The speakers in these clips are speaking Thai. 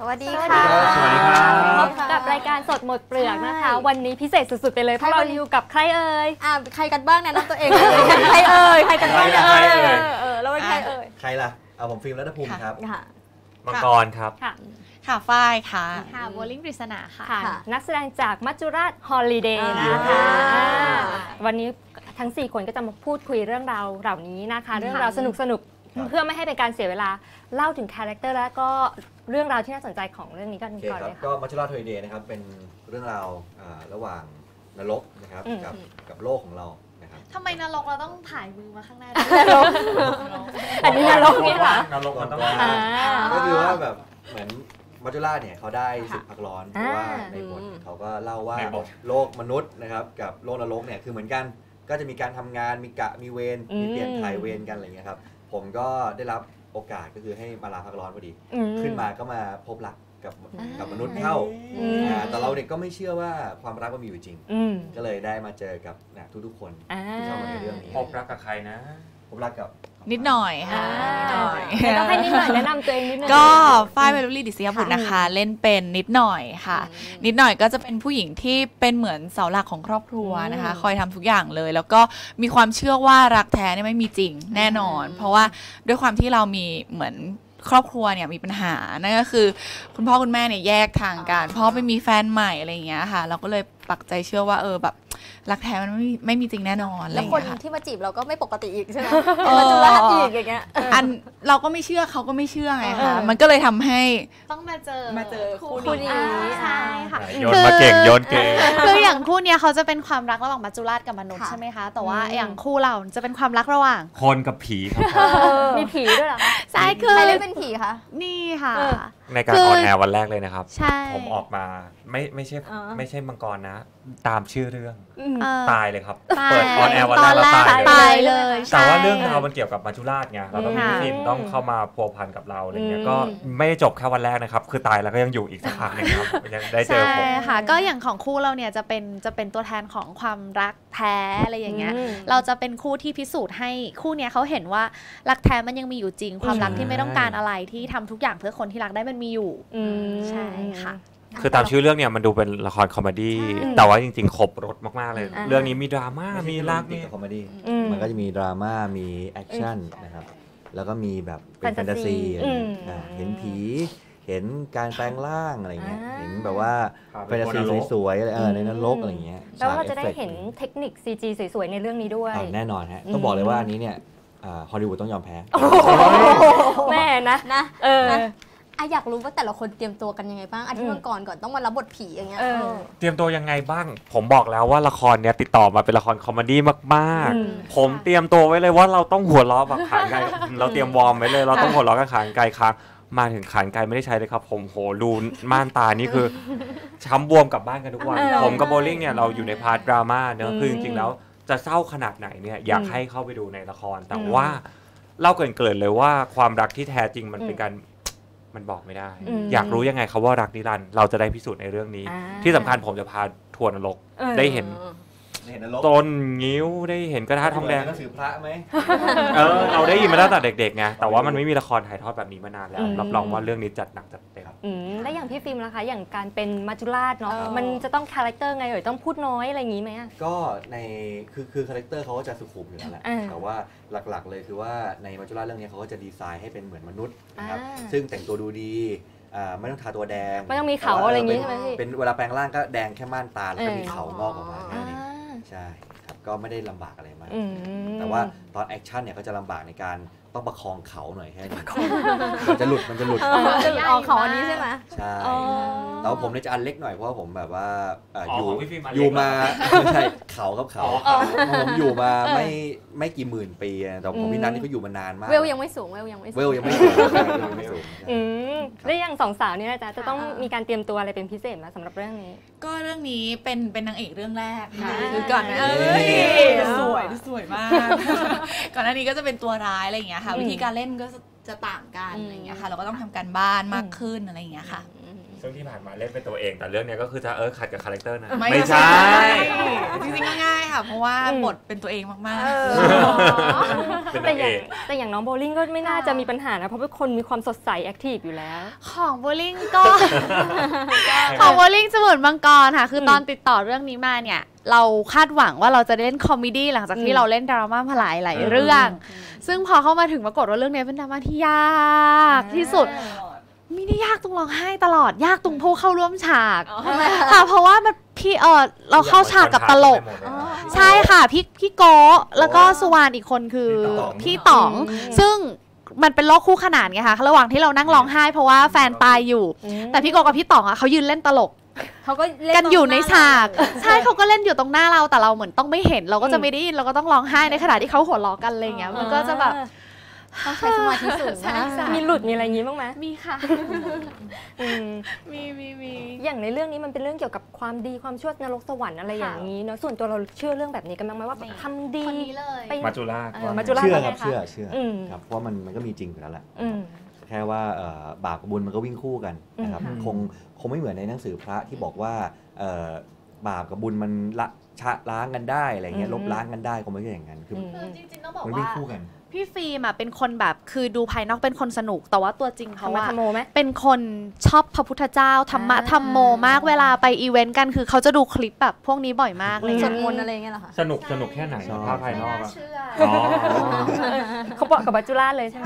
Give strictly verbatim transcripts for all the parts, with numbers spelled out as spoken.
วัสดีค่ะสวัสดีครับพบกับรายการสดหมดเปลือกนะคะวันนี้พิเศษสุดๆไปเลยเพราะเราอยู่กับใครเอ่ยอ่าใครกันบ้างแนะนำตัวเองใครเอ่ยใครกันบ้างเอ่ยเออแล้วเป็นใครเอ่ยใครล่ะเอาผมฟิล์มรัตภูมิครับมังกรครับค่ะค่ะฝ้ายค่ะค่ะโบลิ่งปริศนาค่ะนักแสดงจากมัจจุราชฮอลิเดย์นะคะวันนี้ทั้งสี่คนก็จะมาพูดคุยเรื่องราวเหล่านี้นะคะเรื่องราวสนุกๆเพื่อไม่ให้เป็นการเสียเวลาเล่าถึงคาแรคเตอร์และก็เรื่องราวที่น่าสนใจของเรื่องนี้กันก่อนเลยค่ะก็มัจจุราชฮอลิเดย์นะครับเป็นเรื่องราวระหว่างนรกนะครับกับกับโลกของเราทำไมนรกเราต้องถ่ายมือมาข้างหน้านรกอันนี้นรกนี่เหรอนรกมันต้องก็คือว่าแบบเหมือนมัจจุราชเนี่ยเขาได้สิทธิ์พักร้อนเพราะว่าในบทเขาก็เล่าว่าโลกมนุษย์นะครับกับโลกนรกเนี่ยคือเหมือนกันก็จะมีการทำงานมีกะมีเวรมีเปลี่ยนถ่ายเวรกันอะไรเงี้ยครับผมก็ได้รับโอกาสก็คือให้มาลาพักร้อนพอดีขึ้นมาก็มาพบรักกับกับมนุษย์เข้าแต่เราเด็กก็ไม่เชื่อว่าความรักมันมีอยู่จริงก็เลยได้มาเจอกับทุกๆคนที่เข้ามาในเรื่องนี้พบรักกับใครนะพบรักกับนิดหน่อยค่ะต้องให้นิดหน่อยแนะนำตัวเองนิดหน่อยก็ฝ้ายเวลุลีดิศยบุตรนะคะเล่นเป็นนิดหน่อยค่ะนิดหน่อยก็จะเป็นผู้หญิงที่เป็นเหมือนเสาหลักของครอบครัวนะคะคอยทำทุกอย่างเลยแล้วก็มีความเชื่อว่ารักแท้เนี่ยไม่มีจริงแน่นอนเพราะว่าด้วยความที่เรามีเหมือนครอบครัวเนี่ยมีปัญหานั่นก็คือคุณพ่อคุณแม่เนี่ยแยกทางกันพ่อไปมีแฟนใหม่อะไรอย่างเงี้ยค่ะเราก็เลยปักใจเชื่อว่าเออแบบรักแท้มันไม่ไม่มีจริงแน่นอนแล้วคนที่มาจีบเราก็ไม่ปกติอีกใช่ไหมมาจุฬาอีกอย่างเงี้ยอันเราก็ไม่เชื่อเขาก็ไม่เชื่อไงคะมันก็เลยทำให้ต้องมาเจอมาเจอคู่นี้ใช่ค่ะโยนมาเก่งโยนเก่งคืออย่างคู่เนี้ยเขาจะเป็นความรักระหว่างมัจจุราชกับมนุษย์ใช่ไหมคะแต่ว่าอย่างคู่เราจะเป็นความรักระหว่างคนกับผีครับมีผีด้วยเหรอใช่คือใครเล่นเป็นผีคะนี่ค่ะในการออนแอร์วันแรกเลยนะครับใช่ผมออกมาไม่ไม่ใช่ไม่ใช่มังกรนะตามชื่อเรื่องตายเลยครับเปิดออนแอร์วันแรกแล้วตายเลยแต่ว่าเรื่องราวมันเกี่ยวกับมัจจุราชไงเราต้องมีฟิล์มต้องเข้ามาพัวพันกับเราอะไรเงี้ยก็ไม่จบแค่วันแรกนะครับคือตายแล้วก็ยังอยู่อีกสักพักนึงครับยังได้เจอผมใช่ค่ะก็อย่างของคู่เราเนี่ยจะเป็นจะเป็นตัวแทนของความรักแท้อะไรอย่างเงี้ยเราจะเป็นคู่ที่พิสูจน์ให้คู่เนี้ยเขาเห็นว่ารักแท้มันยังมีอยู่จริงความรักที่ไม่ต้องการอะไรที่ทำทุกอย่างเพื่อคนที่รักได้มันมีอยู่ใช่ค่ะคือตามชื่อเรื่องเนี่ยมันดูเป็นละครคอมเมดี้แต่ว่าจริงๆครบรสมากๆเลยเรื่องนี้มีดราม่ามีรักมีคอมเมดี้มันก็จะมีดราม่ามีแอคชั่นนะครับแล้วก็มีแบบเป็นแฟนตาซีเห็นผีเห็นการแปลงร่างอะไรเงี้ยเห็นแบบว่าแฟนตาซีสวยๆอะไรในนรกอะไรเงี้ยแล้วเราจะได้เห็นเทคนิค ซี จี สวยๆในเรื่องนี้ด้วยแน่นอนฮะต้องบอกเลยว่าอันนี้เนี่ยฮอลลีวูดต้องยอมแพ้แม่นะนะเอออยากรู้ว่าแต่ละคนเตรียมตัวกันยังไงบ้างอาทิตย์ก่อนก่อนต้องมารับบทผีอย่างเงี้ยเตรียมตัวยังไงบ้างผมบอกแล้วว่าละครเนี้ยติดต่อมาเป็นละครคอมเมดี้มากๆผมเตรียมตัวไว้เลยว่าเราต้องหัวเราะแบบขานไกลเราเตรียมวอร์มไว้เลยเราต้องหัวเราะกับขานไกลค้างมาถึงขานไกลไม่ได้ใช้เลยครับผมโหดูม่านตานี่คือช้ำบวมกลับบ้านกันทุกวันผมกับโบลิ่งเนี่ยเราอยู่ในพาร์ทดราม่าเนอะคือจริงๆแล้วจะเศร้าขนาดไหนเนี่ยอยากให้เข้าไปดูในละครแต่ว่าเล่าเกินๆเลยว่าความรักที่แท้จริงมันเป็นการมันบอกไม่ได้อยากรู้ยังไงครับว่ารักนิรันดร์เราจะได้พิสูจน์ในเรื่องนี้ที่สำคัญผมจะพาทัวร์นรกได้เห็นต้นงิ้วได้เห็นกระทะทองแดงก็สือพระไหมเออเราได้ยินมาตั้งแต่เด็กๆไงแต่ว่ามันไม่มีละครถ่ายทอดแบบนี้มานานแล้วรับรองว่าเรื่องนี้จัดหนักจัดเต็มและอย่างพี่ฟิล์มล่ะคะอย่างการเป็นมัจจุราชเนาะมันจะต้องคาแรคเตอร์ไงเอ่ยต้องพูดน้อยอะไรอย่างนี้ไหมก็ในคือคือคาแรคเตอร์เขาก็จะสุขุมอยู่แล้วแหละแต่ว่าหลักๆเลยคือว่าในมัจจุราชเรื่องนี้เขาก็จะดีไซน์ให้เป็นเหมือนมนุษย์นะครับซึ่งแต่งตัวดูดีไม่ต้องทาตัวแดงไม่ต้องมีเขาอะไรอย่างนี้ใช่ไหมพี่เป็นเวลาแปลงร่างก็แดงแค่ม่านตาแล้วก็มีเขางอกออกมาแค่นี้ใช่ครับก็ไม่ได้ลำบากอะไรมากแต่ว่าตอนแอคชั่นเนี่ยก็จะลำบากในการต้องประคองเขาหน่อยแค่นี้มันจะหลุดมันจะหลุดจะออกเขาอันนี้ใช่ไหมใช่แต่ว่าผมเนี่ยจะอันเล็กหน่อยเพราะว่าผมแบบว่าอยู่อยู่มาไม่ใช่เขาครับเขาผมอยู่มาไม่ไม่กี่หมื่นปีแต่ผมพี่นัทนี่เขาอยู่มานานมากเวลยังไม่สูงเวลยังไม่เวลยังไม่สูงแล้วอย่างสองสาวนี่นะจ๊ะจะต้องมีการเตรียมตัวอะไรเป็นพิเศษไหมสำหรับเรื่องนี้ก็เรื่องนี้เป็นเป็นนางเอกเรื่องแรกค่ะคือก่อนเอ้ยสวยสวยมากก่อนหน้านี้ก็จะเป็นตัวร้ายอะไรอย่างเงี้ยค่ะวิธีการเล่นก็จะต่างกันอะไรอย่างเงี้ยค่ะเราก็ต้องทำการบ้านมากขึ้นอะไรอย่างเงี้ยค่ะซึ่งที่ผ่านมาเล่นเป็นตัวเองแต่เรื่องนี้ก็คือจะเออขัดกับคาแรคเตอร์นะไม่ใช่จริงๆก็ง่ายค่ะเพราะว่าบทเป็นตัวเองมากๆแต่อย่างแต่อย่างน้องโบลิ่งก็ไม่น่าจะมีปัญหานะเพราะเป็นคนมีความสดใสแอคทีฟอยู่แล้วของโบลิ่งก็ของโบลิ่งจะเหมือนมังกรค่ะคือตอนติดต่อเรื่องนี้มาเนี่ยเราคาดหวังว่าเราจะเล่นคอมเมดี้หลังจากที่เราเล่นดราม่ามาหลายหลายเรื่องซึ่งพอเข้ามาถึงปรากฏว่าเรื่องนี้เป็นดราม่าที่ยากที่สุดไม่ได้ยากตรงร้องไห้ตลอดยากตรงผู้เข้าร่วมฉากค่ะเพราะว่ามันพี่เออเราเข้าฉากกับตลกใช่ค่ะพี่พี่โก้แล้วก็สุวรรณอีกคนคือพี่ต๋องซึ่งมันเป็นโลกคู่ขนานไงคะระหว่างที่เรานั่งร้องไห้เพราะว่าแฟนตายอยู่แต่พี่โก้กับพี่ต๋องอ่ะเขายืนเล่นตลกเขาก็กันอยู่ในฉากใช่เขาก็เล่นอยู่ตรงหน้าเราแต่เราเหมือนต้องไม่เห็นเราก็จะไม่ได้ยินเราก็ต้องร้องไห้ในขณะที่เขาหัวเราะกันอะไรเงี้ยมันก็จะแบบต้องใช้สมาธิสูงมีหลุดมีอะไรอย่างงี้บ้างไหมมีค่ะมีมีมีอย่างในเรื่องนี้มันเป็นเรื่องเกี่ยวกับความดีความชั่วนรกสวรรค์อะไรอย่างนี้เนาะส่วนตัวเราเชื่อเรื่องแบบนี้กันบ้างไหมว่าทำดีไปมัจจุราชมัจจุราชเชื่อครับเชื่อเชื่อครับเพราะมันมันก็มีจริงอยู่แล้วแหละแค่ว่าบาปกับบุญมันก็วิ่งคู่กันนะครับคงคงไม่เหมือนในหนังสือพระที่บอกว่าบาปกับบุญมันละชะล้างกันได้อะไรเงี้ยลบล้างกันได้คงไม่ใช่อย่างนั้นคือจริงๆต้องบอกว่ามันวิ่งคู่กันพี่ฟิล์มอ่ะเป็นคนแบบคือดูภายนอกเป็นคนสนุกแต่ว่าตัวจริงเขาว่าเป็นคนชอบพระพุทธเจ้าธรรมะธรรมโมมากเวลาไปอีเวนต์กันคือเขาจะดูคลิปแบบพวกนี้บ่อยมากเลยสวดมนต์อะไรเงี้ยเหรอคะสนุกสนุกแค่ไหนภาพภายนอกเขาบอกกับมัจจุราชเลยใช่ไหม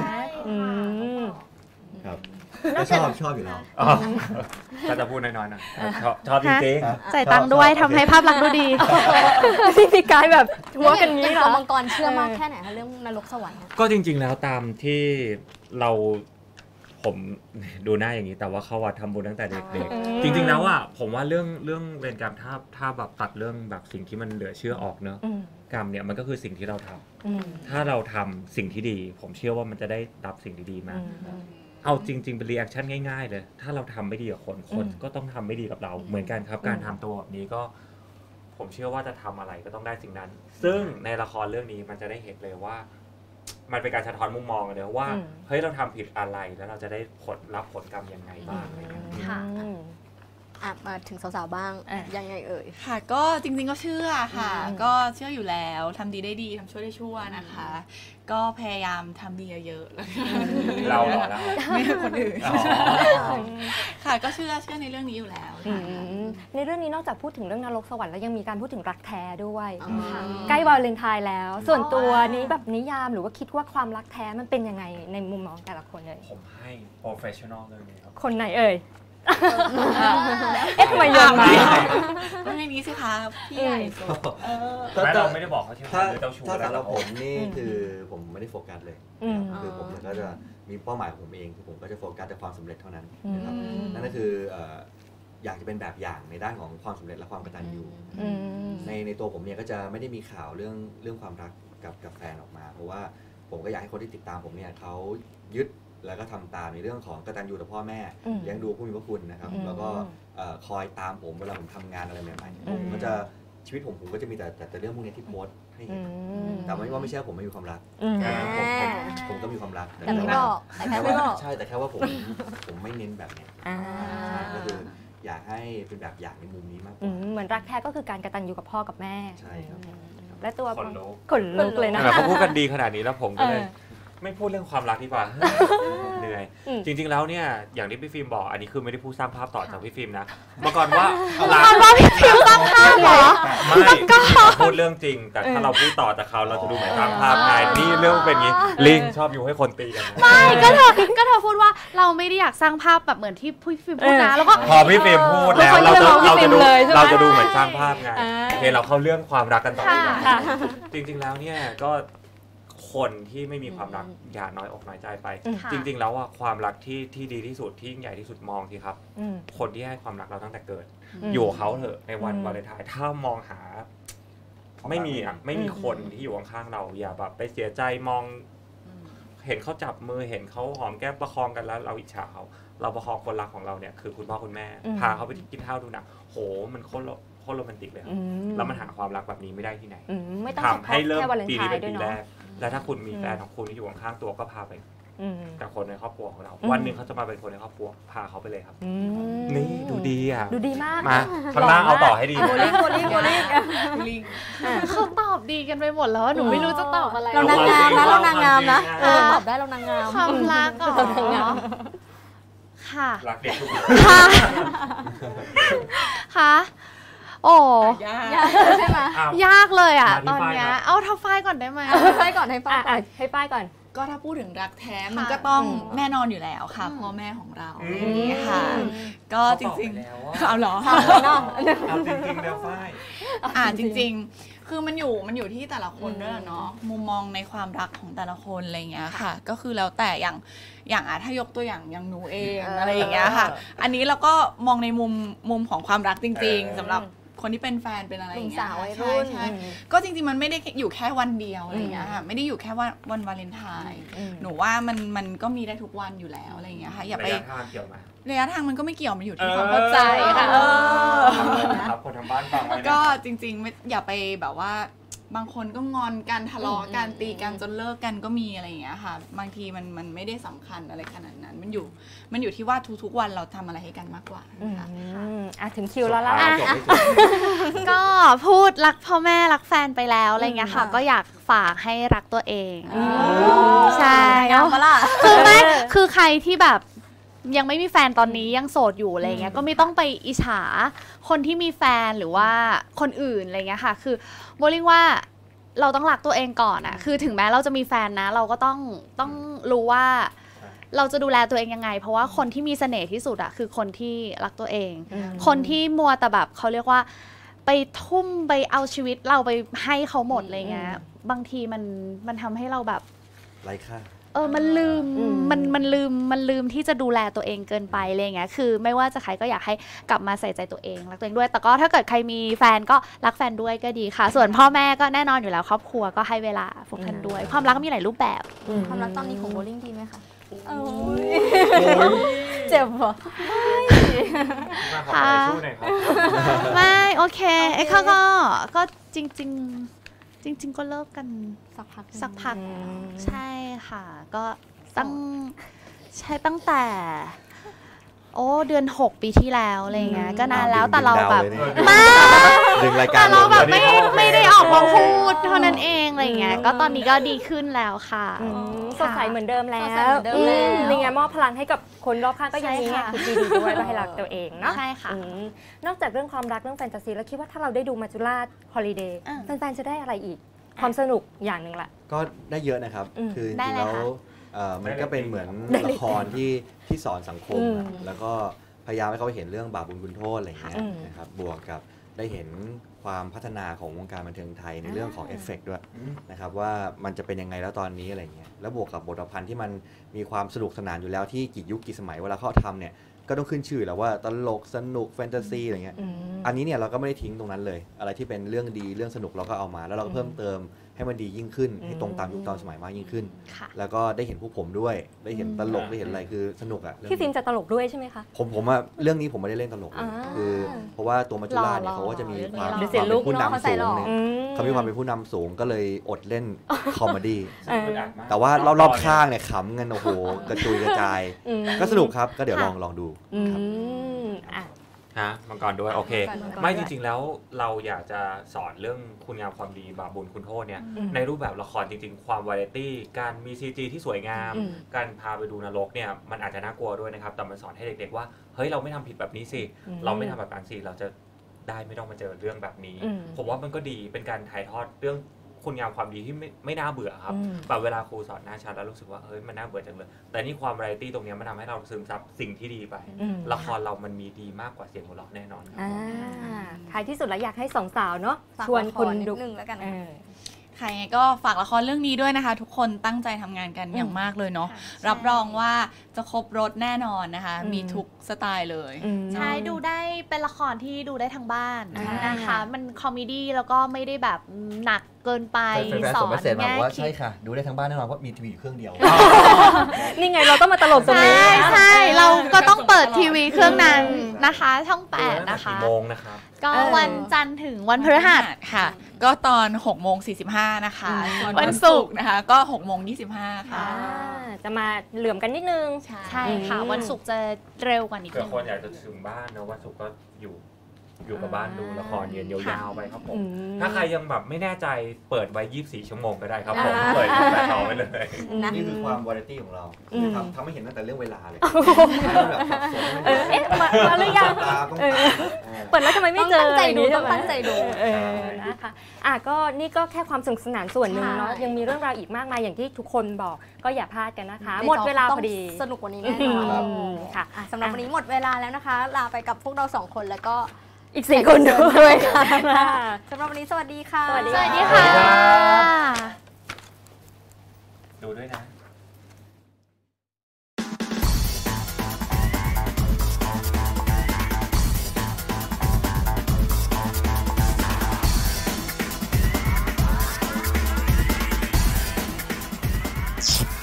ครับชอบชอบอยู่แล้วก็จะพูดน้อยๆนะชอบชอบจริงๆจ่ายตังค์ด้วยทำให้ภาพลักษณ์ดูดีพี่กายแบบทัวร์กันนี้เหรอมังกรเชื่อมากแค่ไหนคะเรื่องนรกสวรรค์ก็จริงๆแล้วตามที่เราผมดูหน้าอย่างนี้แต่ว่าเขาวัดทำบุญตั้งแต่เด็กๆจริงๆแล้วอ่ะผมว่าเรื่องเรื่องเวรกรรมถ้าถ้าแบบตัดเรื่องแบบสิ่งที่มันเหลือเชื่อออกเนอะกรรมเนี่ยมันก็คือสิ่งที่เราทำถ้าเราทำสิ่งที่ดีผมเชื่อว่ามันจะได้รับสิ่งดีๆมาเอาจริงๆเป็นรีแอคชั่นง่ายๆเลยถ้าเราทำไม่ดีกับคนคนก็ต้องทำไม่ดีกับเราเหมือนกันครับการทำตัวแบบนี้ก็ผมเชื่อว่าจะทำอะไรก็ต้องได้สิ่งนั้นซึ่งในละครเรื่องนี้มันจะได้เห็นเลยว่ามันเป็นการสะท้อนมุมมองกันเลยว่าเฮ้ยเราทำผิดอะไรแล้วเราจะได้ผลรับผลกรรมยังไงบ้างอะไรเงี้ยค่ะมาถึงสาวๆบ้างยังไงเอ่ยค่ะก็จริงๆก็เชื่อค่ะก็เชื่ออยู่แล้วทำดีได้ดีทำชั่วได้ชั่วนะคะก็พยายามทำดีเยอะๆเราเหรอเราไม่ใช่คนอื่นค่ะก็เชื่อเชื่อในเรื่องนี้อยู่แล้วในเรื่องนี้นอกจากพูดถึงเรื่องนรกสวรรค์แล้วยังมีการพูดถึงรักแท้ด้วยใกล้วาเลนไทน์แล้วส่วนตัวนี้แบบนิยามหรือว่าคิดว่าความรักแท้มันเป็นยังไงในมุมมองแต่ละคนเลยผมให้ professional เรื่องนี้ครับคนไหนเอ่ยเอ๊ะทำไมโยนมาเรื่องนี้สิคะพี่ใหญ่แม้เราไม่ได้บอกเขาใช่ไหมเจ้าชู้ถ้าสำหรับผมนี่คือผมไม่ได้โฟกัสเลยคือผมก็จะมีเป้าหมายของผมเองคือผมก็จะโฟกัสแต่ความสำเร็จเท่านั้นนะครับนั่นก็คืออยากจะเป็นแบบอย่างในด้านของความสำเร็จและความกตัญญูในในตัวผมเนี่ยก็จะไม่ได้มีข่าวเรื่องเรื่องความรักกับกับแฟนออกมาเพราะว่าผมก็อยากให้คนที่ติดตามผมเนี่ยเขายึดแล้วก็ทำตามในเรื่องของกตัญญูต่อพ่อแม่เลี้ยงดูผู้มีพระคุณนะครับแล้วก็คอยตามผมเวลาผมทำงานอะไรใหม่ๆผมก็จะชีวิตผมผมก็จะมีแต่แต่เรื่องพวกนี้ที่โพสให้เห็นแต่ไม่ว่าไม่ใช่ผมไม่มีความรักผมผมก็มีความรักแต่ไม่บอกแต่แค่ไม่บอกใช่แต่แค่ว่าผมผมไม่เน้นแบบนี้ก็คืออยากให้เป็นแบบอย่างในมุมนี้มากเหมือนรักแท้ก็คือการกตัญญูกับพ่อกับแม่ใช่ครับและตัวขนลุกขนลุกเลยนะเขาพูดกันดีขนาดนี้แล้วผมก็เลยไม่พูดเรื่องความรักดีกว่าเหนื่อยจริงๆแล้วเนี่ยอย่างที่พี่ฟิล์มบอกอันนี้คือไม่ได้พูดสร้างภาพต่อจากพี่ฟิล์มนะเมื่อก่อนว่ารักว่าพี่ฟิล์มสร้างภาพเหรอไม่พูดเรื่องจริงแต่ถ้าเราพูดต่อจากเขาเราจะดูเหมือนสร้างภาพไงนี่เรื่องเป็นอย่างนี้ลิงชอบอยู่ให้คนตีกันไม่ก็เธอก็เธอพูดว่าเราไม่ได้อยากสร้างภาพแบบเหมือนที่พี่ฟิล์มพูดนะแล้วก็พอพี่ฟิล์มพูดแล้วเราจะเราจะดูเราจะดูเหมือนสร้างภาพไงโอเคเราเข้าเรื่องความรักกันต่อดีกว่าจริงๆแล้วเนี่ยก็คนที่ไม่มีความรักอย่าน้อยอกน้อยใจไปจริงๆแล้วว่าความรักที่ที่ดีที่สุดที่ยิ่งใหญ่ที่สุดมองสิครับคนที่ให้ความรักเราตั้งแต่เกิดอยู่เขาเถอะในวันวาเลนไทน์ถ้ามองหาไม่มีอ่ะไม่มีคนที่อยู่ข้างๆเราอย่าแบบไปเสียใจมองเห็นเขาจับมือเห็นเขาหอมแก้มประคองกันแล้วเราอิจฉาเขาเราประคองคนรักของเราเนี่ยคือคุณพ่อคุณแม่พาเขาไปกินข้าวดูหนังโหมันโคตรโคตรโรแมนติกเลยแล้วมันหาความรักแบบนี้ไม่ได้ที่ไหนทำให้เริ่มปีนี้เป็นปีแรกแล้วถ้าคุณมีแฟนของคุณที่อยู่ข้างๆตัวก็พาไปกับคนในครอบครัวของเราวันหนึ่งเขาจะมาเป็นคนในครอบครัวพาเขาไปเลยครับนี่ดูดีอ่ะดูดีมากมาข้างล่างเอาต่อให้ดีโบลิ่งโบลิ่งโบลิ่งเขาตอบดีกันไปหมดแล้วหนูไม่รู้จะตอบอะไรเรานางงามนะเรานางงามนะเออตอบได้เรานางงามความรักก่อนค่ะรักเด็กทุกคนค่ะค่ะโอ้ยากยากใช่ไหมยากเลยอ่ะมาที่ตอนเนี้ยฝ้ายครับเอาทับไฟก่อนได้ไหมไปก่อนให้ป้าอ่ะให้ป้ายก่อนก็ถ้าพูดถึงรักแท้มันก็ต้องแน่นอนอยู่แล้วค่ะพ่อแม่ของเราอย่างนี้ค่ะ ก็จริงๆเอาเหรอเอาจริงๆแล้วฝ้ายอ่าจริงๆ คือมันอยู่มันอยู่ที่แต่ละคนด้วยเนาะมุมมองในความรักของแต่ละคนอะไรเงี้ยค่ะ ก็คือแล้วแต่อย่างอย่างอ่ะถ้ายกตัวอย่างอย่างหนูเองอะไรอย่างเงี้ยค่ะ อันนี้เราก็มองในมุมมุมของความรักจริง ๆสำหรับคนที่เป็นแฟนเป็นอะไรอย่างเงี้ยสาววัยรุ่นใช่ก็จริงๆมันไม่ได้อยู่แค่วันเดียวอะไรเงี้ยค่ะไม่ได้อยู่แค่วันวันวาเลนไทน์หนูว่ามันมันก็มีได้ทุกวันอยู่แล้วอะไรเงี้ยค่ะอย่าไประยะทางเกี่ยวไหมระยะทางมันก็ไม่เกี่ยวมันอยู่ที่ความเข้าใจค่ะครับคนทางบ้านฟังไว้นะก็จริงๆไม่อย่าไปแบบว่าบางคนก็งอนกันทะเลาะกันตีกันจนเลิกกันก็มีอะไรอย่างเงี้ยค่ะบางทีมันมันไม่ได้สำคัญอะไรขนาดนั้นมันอยู่มันอยู่ที่ว่าทุกๆวันเราทำอะไรให้กันมากกว่านะคะอ่ะถึงคิวแล้วล่ะก็พูดรักพ่อแม่รักแฟนไปแล้วอะไรเงี้ยค่ะก็อยากฝากให้รักตัวเองใช่งามปะล่ะคือไม่คือใครที่แบบยังไม่มีแฟนตอนนี้ยังโสดอยู่อะไรเงี้ยก็ไม่ต้องไปอิจฉาคนที่มีแฟนหรือว่าคนอื่นอะไรเงี้ยค่ะคือโบลิ่งว่าเราต้องรักตัวเองก่อนอะคือถึงแม้เราจะมีแฟนนะเราก็ต้องต้องรู้ว่าเราจะดูแลตัวเองยังไงเพราะว่าคนที่มีเสน่ห์ที่สุดอะคือคนที่รักตัวเองคนที่มัวแต่แบบเขาเรียกว่าไปทุ่มไปเอาชีวิตเราไปให้เขาหมดอะไรเงี้ยบางทีมันมันทำให้เราแบบไร้ค่าเออ มันลืม มัน มันลืม มันลืมที่จะดูแลตัวเองเกินไปอะไรเงี้ย คือไม่ว่าจะใครก็อยากให้กลับมาใส่ใจตัวเอง รักตัวเองด้วย แต่ก็ถ้าเกิดใครมีแฟนก็รักแฟนด้วยก็ดีค่ะ ส่วนพ่อแม่ก็แน่นอนอยู่แล้วครอบครัวก็ให้เวลาพวกท่านด้วย ความรักมีหลายรูปแบบความรักตอนนี้ของโบลิ่งดีไหมคะโอ้ยเจ็บเหรอมาขอไปสู้หน่อยครับไม่ โอเคไอ้เขาก็ ก็จริง ๆ จริง ๆ ก็เลิกกันสักพักสักพัก ใช่ค่ะ ก็ตั้งใช่ตั้งแต่ โอ้เดือนหกปีที่แล้วอะไรเงี้ยก็นานแล้วแต่เราแบบมาดึงรายการแต่เราแบบไม่ไม่ได้ออกมาพูดเท่านั้นเองอะไรเงี้ยก็ตอนนี้ก็ดีขึ้นแล้วค่ะสดใสเหมือนเดิมแล้วนี่ไงมอบพลังให้กับคนรอบข้างก็ยังมีคิดดีๆด้วยให้รักตัวเองเนาะใช่ค่ะนอกจากเรื่องความรักเรื่องแฟนตาซีแล้วคิดว่าถ้าเราได้ดูมัจจุราชฮอลิเดย์แฟนๆจะได้อะไรอีกความสนุกอย่างหนึ่งแหละก็ได้เยอะนะครับคือจริงๆแล้วมันก็เป็นเหมือนละครที่ที่สอนสังคมแล้วก็พยายามให้เขาเห็นเรื่องบาปบุญคุณโทษอะไรอย่างเงี้ยนะครับบวกกับได้เห็นความพัฒนาของวงการบันเทิงไทยในเรื่องของเอฟเฟกต์ด้วยนะครับว่ามันจะเป็นยังไงแล้วตอนนี้อะไรเงี้ยแล้วบวกกับบทประพันธ์ที่มันมีความสนุกสนานอยู่แล้วที่กี่ยุคกี่สมัยเวลาเขาทำเนี่ยก็ต้องขึ้นชื่อแล้วว่าตลกสนุกแฟนตาซีอะไรเงี้ยอันนี้เนี่ยเราก็ไม่ได้ทิ้งตรงนั้นเลยอะไรที่เป็นเรื่องดีเรื่องสนุกเราก็เอามาแล้วเราก็เพิ่มเติมให้มันดียิ่งขึ้นให้ตรงตามยุคตามสมัยมากยิ่งขึ้นแล้วก็ได้เห็นพวกผมด้วยได้เห็นตลกได้เห็นอะไรคือสนุกอ่ะพี่ฟิล์มจะตลกด้วยใช่ไหมคะผมผมว่าเรื่องนี้ผมไม่ได้เล่นตลกเลยคือเพราะว่าตัวมัจจุราชเนี่ยเขาก็จะมีความเป็นผู้นำสูงเนี่ยเขามีความเป็นผู้นำสูงก็เลยอดเล่นคอมเมดี้แต่ว่ารอบๆข้างเนี่ยขำกันโอ้โหกระจุยกระจายก็สนุกครับก็เดี๋ยวลองลองดูครับฮะมังกรด้วยโอเคไม่จริงๆแล้วเราอยากจะสอนเรื่องคุณงามความดีบาปบุญคุณโทษเนี่ยในรูปแบบละครจริงๆความวาไรตี้การมี ซี จี ที่สวยงามการพาไปดูนรกเนี่ยมันอาจจะน่ากลัวด้วยนะครับแต่มันสอนให้เด็กๆว่าเฮ้ยเราไม่ทำผิดแบบนี้สิเราไม่ทำแบบนั้นสิเราจะได้ไม่ต้องมาเจอเรื่องแบบนี้ผมว่ามันก็ดีเป็นการถ่ายทอดเรื่องคุณงามความดีที่ไม่ไม่น่าเบื่อครับแบบเวลาครูสอนหน้าชั้นแล้วรู้สึกว่าเฮ้ยมันน่าเบื่อจังเลยแต่นี่ความวาไรตี้ตรงนี้มันทำให้เราซึมซับสิ่งที่ดีไปละครเรามันมีดีมากกว่าเสียงหัวเราะแน่นอนท้ายที่สุดแล้วอยากให้สองสาวเนาะชวนคนดูนึงแล้วกันใครก็ฝากละครเรื่องนี้ด้วยนะคะทุกคนตั้งใจทำงานกันอย่างมากเลยเนาะรับรองว่าจะครบรสแน่นอนนะคะมีทุกสไตล์เลยใช่ดูได้เป็นละครที่ดูได้ทั้งบ้านนะคะมันคอมเมดี้แล้วก็ไม่ได้แบบหนักเกินไปสอนแง่ว่าใช่ค่ะดูได้ทั้งบ้านแน่นอนเพราะมีทีวีอยู่เครื่องเดียวนี่ไงเราต้องมาตลกตรงนี้ใช่ใช่เราก็ต้องเปิดทีวีเครื่องนั้นนะคะช่องแปดนะคะกี่โมงนะครับก็วันจันทร์ถึงวันพฤหัสค่ะก็ตอนหกโมงสี่สิบห้านะคะวันศุกร์นะคะก็หกโมงยี่สิบห้าค่ะจะมาเหลื่อมกันนิดนึงใช่ค่ะวันศุกร์จะเร็วกว่านิดนึงเผื่อคนอยากจะถึงบ้านนะวันศุกร์ก็อยู่อยู่กับบ้านดูละครเย็นยาวๆไปครับผมถ้าใครยังแบบไม่แน่ใจเปิดไว้ยี่สิบสี่ชั่วโมงก็ได้ครับผมเปิดแต่ต่อไปเลยนี่คือความวาไรตี้ของเราทำทำให้เห็นตั้งแต่เรื่องเวลาเลยเอ๊ะมาหรือยังเปิดแล้วทำไมไม่เจอตั้งใจดูต้องตั้งใจดูนะคะอ่ะก็นี่ก็แค่ความสนุกสนานส่วนหนึ่งเนาะยังมีเรื่องราวอีกมากมายอย่างที่ทุกคนบอกก็อย่าพลาดกันนะคะหมดเวลาพอดีสนุกกว่านี้แน่นอนค่ะสำหรับวันนี้หมดเวลาแล้วนะคะลาไปกับพวกเราสองคนแล้วก็อีกสี่คนด้วยค่ะสำหรับวันนี้สวัสดีค่ะสวัสดีค่ะดูด้วยนะ you